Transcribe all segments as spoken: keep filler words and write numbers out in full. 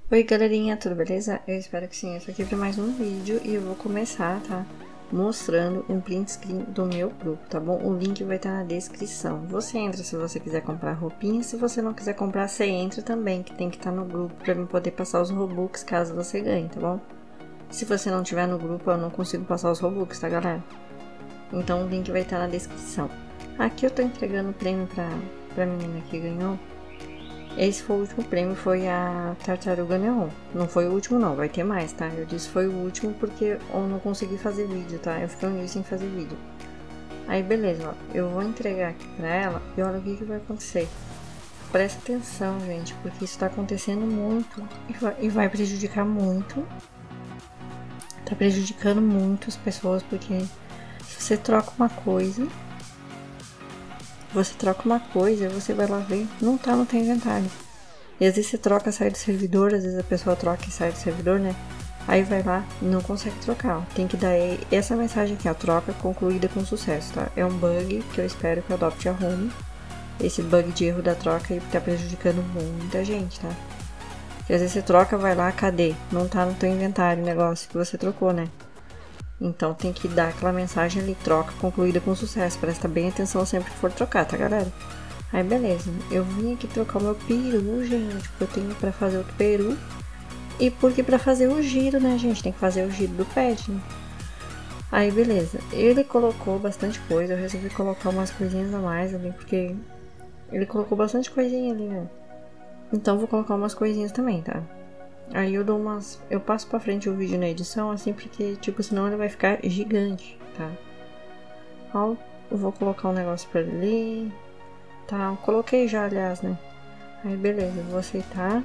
Oi galerinha, tudo beleza? Eu espero que sim, eu tô aqui para mais um vídeo e eu vou começar, tá? Mostrando um print screen do meu grupo, tá bom? O link vai estar na descrição. Você entra se você quiser comprar roupinha, se você não quiser comprar, você entra também, que tem que estar no grupo para eu poder passar os Robux caso você ganhe, tá bom? Se você não tiver no grupo, eu não consigo passar os Robux, tá galera? Então o link vai estar na descrição. Aqui eu tô entregando o prêmio pra, pra menina que ganhou. Esse foi o último prêmio, foi a Tartaruga Neon. Não foi o último não, vai ter mais, tá? Eu disse foi o último porque eu não consegui fazer vídeo, tá? Eu fiquei um dia sem fazer vídeo. Aí beleza, ó, eu vou entregar aqui pra ela e olha o que, que vai acontecer. Presta atenção, gente, porque isso tá acontecendo muito e vai, e vai prejudicar muito. Tá prejudicando muito as pessoas, porque se você troca uma coisa... Você troca uma coisa, você vai lá ver, não tá no teu inventário. E às vezes você troca, sai do servidor, às vezes a pessoa troca e sai do servidor, né? Aí vai lá, não consegue trocar, ó. Tem que dar essa mensagem aqui, ó, troca concluída com sucesso, tá? É um bug que eu espero que o Adopt arrume. Esse bug de erro da troca aí tá prejudicando muita gente, tá? Porque às vezes você troca, vai lá, cadê? Não tá no teu inventário o negócio que você trocou, né? Então tem que dar aquela mensagem ali, troca concluída com sucesso. Presta bem atenção sempre que for trocar, tá galera? Aí beleza, eu vim aqui trocar o meu peru, gente, porque eu tenho pra fazer outro peru. E porque pra fazer o giro, né, gente, tem que fazer o giro do pet, né? Aí beleza, ele colocou bastante coisa, eu resolvi colocar umas coisinhas a mais ali, porque ele colocou bastante coisinha ali, né? Então vou colocar umas coisinhas também, tá? Aí eu dou umas... Eu passo pra frente o vídeo na edição, assim, porque, tipo, senão ele vai ficar gigante, tá? Ó, eu vou colocar um negócio pra ali. Tá, eu coloquei já, aliás, né? Aí, beleza, eu vou aceitar.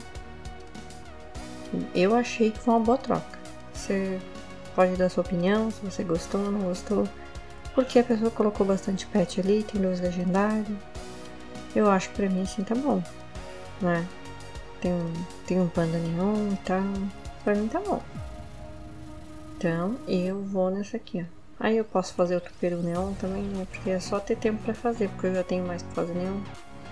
Eu achei que foi uma boa troca. Você pode dar sua opinião, se você gostou ou não gostou. Porque a pessoa colocou bastante pet ali, tem dois legendários. Eu acho que pra mim, assim, tá bom, né? Tem um, tem um panda neon e tal. Pra mim tá bom. Então eu vou nessa aqui, ó. Aí eu posso fazer outro peru neon também, né? Porque é só ter tempo pra fazer, porque eu já tenho mais pra fazer neon.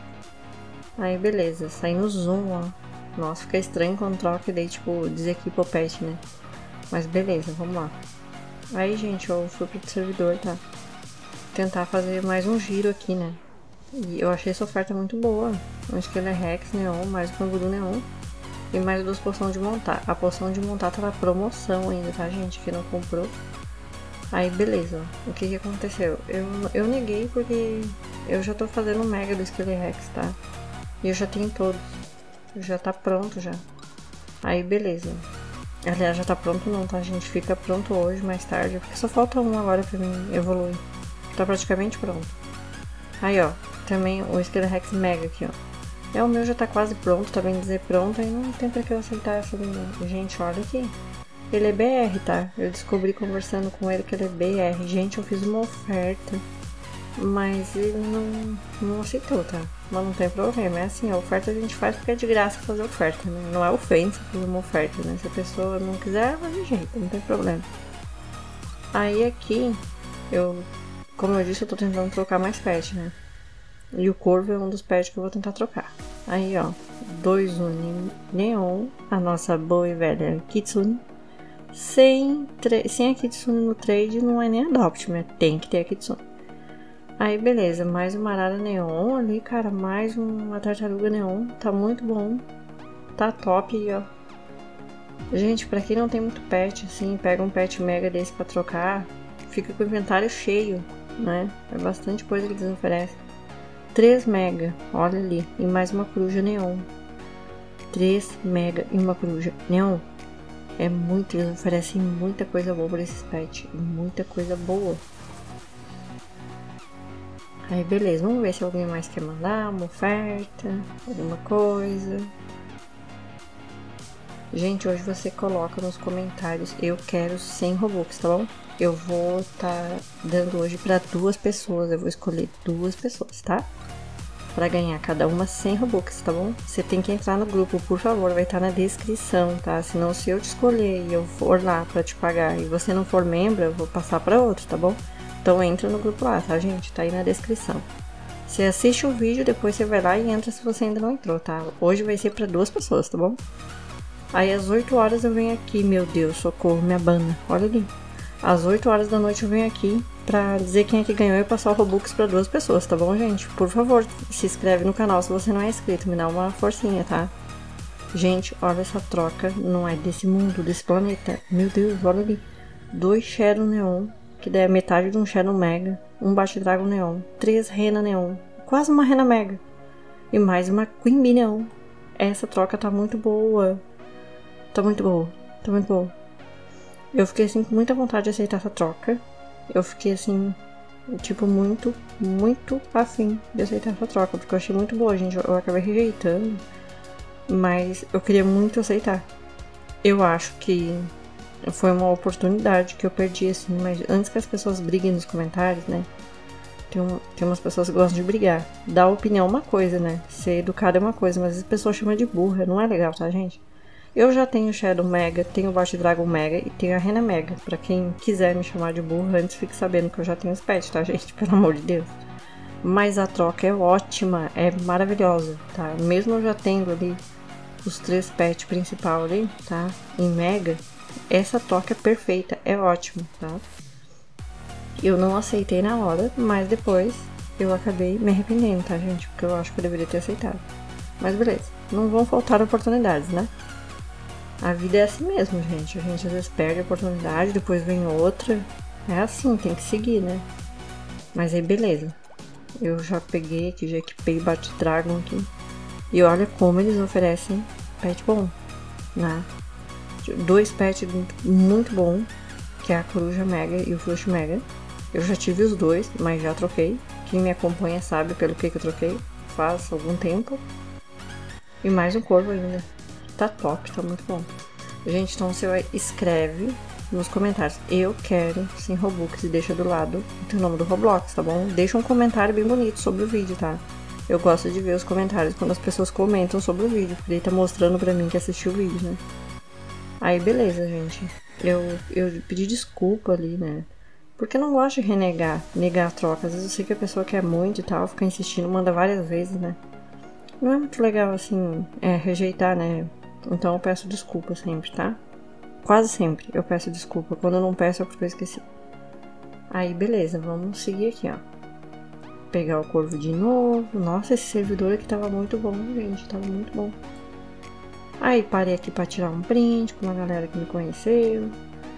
Aí beleza, sai no zoom, ó. Nossa, fica estranho quando troca e daí tipo desequipa o pet, né? Mas beleza, vamos lá. Aí gente, eu fui pro servidor, tá? Tentar fazer mais um giro aqui, né? E eu achei essa oferta muito boa. Um Skelerex Neon, mais um Voodoo Neon. E mais duas poções de montar. A poção de montar tá na promoção ainda, tá, gente? Que não comprou. Aí, beleza. O que que aconteceu? Eu, eu neguei porque eu já tô fazendo o mega do Skelerex, tá? E eu já tenho todos. Já tá pronto, já. Aí, beleza. Aliás, já tá pronto não, tá, gente? Fica pronto hoje, mais tarde. Porque só falta um agora pra mim evoluir. Tá praticamente pronto. Aí, ó. Também o Skelerex Mega aqui, ó. É, o meu já tá quase pronto, tá bem dizer pronto, aí não tem pra que eu aceitar essa menina. Gente, olha aqui. Ele é B R, tá? Eu descobri conversando com ele que ele é B R. Gente, eu fiz uma oferta, mas ele não, não aceitou, tá? Mas não tem problema, é assim, a oferta a gente faz porque é de graça fazer oferta, né? Não é ofensa fazer uma oferta, né? Se a pessoa não quiser, vai de jeito, não tem problema. Aí aqui, eu, como eu disse, eu tô tentando trocar mais pet, né? E o corvo é um dos pets que eu vou tentar trocar. Aí, ó, dois Uni Neon, a nossa boa e velha Kitsune. Sem, sem a Kitsune no trade não é nem Adopt, né? Tem que ter a Kitsune. Aí, beleza, mais uma Arara Neon ali, cara, mais uma Tartaruga Neon. Tá muito bom. Tá top aí, ó. Gente, pra quem não tem muito pet, assim, pega um pet mega desse pra trocar, fica com o inventário cheio, né? É bastante coisa que eles oferecem. três mega, olha ali, e mais uma coruja neon. três mega e uma coruja neon. É muito, eles oferecem muita coisa boa pra esses pets, muita coisa boa. Aí beleza, vamos ver se alguém mais quer mandar uma oferta, alguma coisa. Gente, hoje você coloca nos comentários, eu quero cem Robux, tá bom? Eu vou estar tá dando hoje para duas pessoas, eu vou escolher duas pessoas, tá? Para ganhar cada uma cem Robux, tá bom? Você tem que entrar no grupo, por favor, vai estar tá na descrição, tá? Senão se eu te escolher e eu for lá para te pagar e você não for membro, eu vou passar para outro, tá bom? Então entra no grupo lá, tá, gente? Tá aí na descrição. Você assiste o vídeo, depois você vai lá e entra se você ainda não entrou, tá? Hoje vai ser para duas pessoas, tá bom? Aí às oito horas eu venho aqui, meu Deus, socorro, minha banda, olha ali. Às oito horas da noite eu venho aqui pra dizer quem é que ganhou e passar o Robux pra duas pessoas, tá bom, gente? Por favor, se inscreve no canal se você não é inscrito, me dá uma forcinha, tá? Gente, olha essa troca, não é desse mundo, desse planeta. Meu Deus, olha ali. Dois Shadow Neon, que daí é metade de um Shadow Mega, um Bate Dragon Neon, três Rena Neon, quase uma Rena Mega, e mais uma Queen Bee Neon. Essa troca tá muito boa. Tá muito boa, tá muito boa. Eu fiquei assim com muita vontade de aceitar essa troca. Eu fiquei assim, tipo, muito, muito afim de aceitar essa troca, porque eu achei muito boa, gente. Eu, eu acabei rejeitando, mas eu queria muito aceitar. Eu acho que foi uma oportunidade que eu perdi, assim, mas antes que as pessoas briguem nos comentários, né? Tem, um, tem umas pessoas que gostam de brigar. Dar opinião é uma coisa, né? Ser educado é uma coisa, mas as pessoas chamam de burra, não é legal, tá, gente? Eu já tenho Shadow Mega, tenho Bate Dragon Mega e tenho a Rena Mega. Pra quem quiser me chamar de burra, antes fique sabendo que eu já tenho os pets, tá, gente? Pelo amor de Deus. Mas a troca é ótima, é maravilhosa, tá? Mesmo eu já tendo ali os três pets principais ali, tá? Em Mega, essa troca é perfeita, é ótima, tá? Eu não aceitei na hora, mas depois eu acabei me arrependendo, tá, gente? Porque eu acho que eu deveria ter aceitado. Mas beleza, não vão faltar oportunidades, né? A vida é assim mesmo, gente. A gente às vezes perde a oportunidade, depois vem outra. É assim, tem que seguir, né? Mas aí, beleza. Eu já peguei aqui, já equipei Bate Dragon aqui. E olha como eles oferecem pet bom, né? Dois pets muito bom, que é a Coruja Mega e o Flush Mega. Eu já tive os dois, mas já troquei. Quem me acompanha sabe pelo que, que eu troquei. Faz algum tempo. E mais um corvo ainda. Tá top, tá muito bom. Gente, então você escreve nos comentários: eu quero sem Robux, e deixa do lado o nome do Roblox, tá bom? Deixa um comentário bem bonito sobre o vídeo, tá? Eu gosto de ver os comentários quando as pessoas comentam sobre o vídeo, porque ele tá mostrando pra mim que assistiu o vídeo, né? Aí beleza, gente. Eu, eu pedi desculpa ali, né? Porque eu não gosto de renegar, negar a troca. Às vezes eu sei que a pessoa quer muito e tal, fica insistindo, manda várias vezes, né? Não é muito legal assim, é, rejeitar, né? Então eu peço desculpa sempre, tá? Quase sempre eu peço desculpa. Quando eu não peço é porque eu esqueci. Aí beleza, vamos seguir aqui, ó. Pegar o corvo de novo. Nossa, esse servidor aqui tava muito bom, gente. Tava muito bom. Aí parei aqui pra tirar um print com uma galera que me conheceu.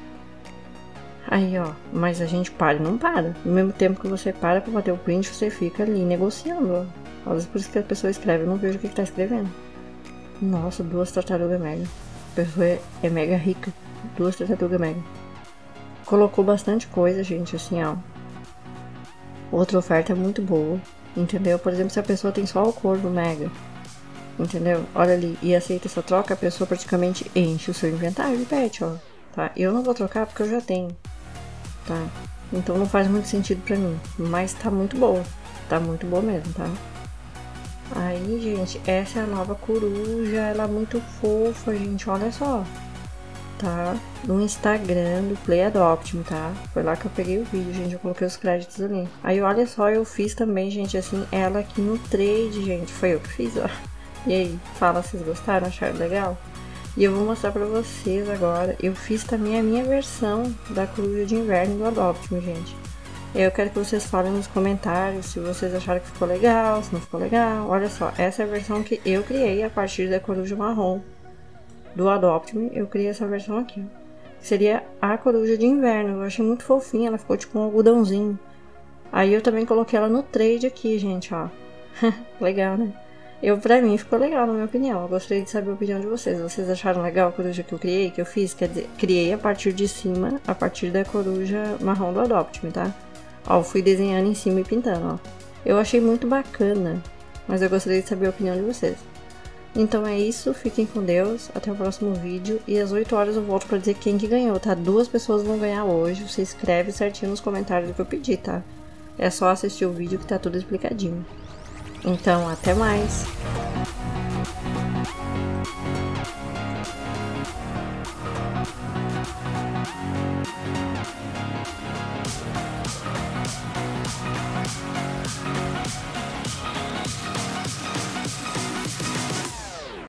Aí, ó. Mas a gente para e não para. No mesmo tempo que você para pra bater o print, você fica ali negociando, ó. Às vezes por isso que a pessoa escreve, eu não vejo o que, que tá escrevendo. Nossa, duas tartarugas mega. A pessoa é, é mega rica. Duas tartarugas mega. Colocou bastante coisa, gente, assim, ó. Outra oferta é muito boa, entendeu? Por exemplo, se a pessoa tem só o corvo mega, entendeu? Olha ali, e aceita essa troca, a pessoa praticamente enche o seu inventário de pet, ó. Tá? Eu não vou trocar porque eu já tenho, tá? Então não faz muito sentido pra mim. Mas tá muito boa. Tá muito boa mesmo, tá? Aí, gente, essa é a nova coruja. Ela é muito fofa, gente. Olha só. Tá? No Instagram do Play Adopt Me, tá? Foi lá que eu peguei o vídeo, gente. Eu coloquei os créditos ali. Aí, olha só, eu fiz também, gente, assim, ela aqui no trade, gente. Foi eu que fiz, ó. E aí, fala, vocês gostaram? Acharam legal? E eu vou mostrar pra vocês agora. Eu fiz também a minha versão da coruja de inverno do Adopt Me, gente. Eu quero que vocês falem nos comentários se vocês acharam que ficou legal, se não ficou legal. Olha só, essa é a versão que eu criei a partir da coruja marrom do Adopt Me. Eu criei essa versão aqui, ó. Seria a coruja de inverno. Eu achei muito fofinha, ela ficou tipo um algodãozinho. Aí eu também coloquei ela no trade aqui, gente, ó. Legal, né? Eu, pra mim, ficou legal, na minha opinião. Eu gostaria de saber a opinião de vocês. Vocês acharam legal a coruja que eu criei, que eu fiz? Quer dizer, criei a partir de cima, a partir da coruja marrom do Adopt Me, tá? Ó, eu fui desenhando em cima e pintando, ó. Eu achei muito bacana, mas eu gostaria de saber a opinião de vocês. Então é isso, fiquem com Deus, até o próximo vídeo. E às oito horas eu volto pra dizer quem que ganhou, tá? Duas pessoas vão ganhar hoje. Você escreve certinho nos comentários do que eu pedi, tá? É só assistir o vídeo que tá tudo explicadinho. Então, até mais!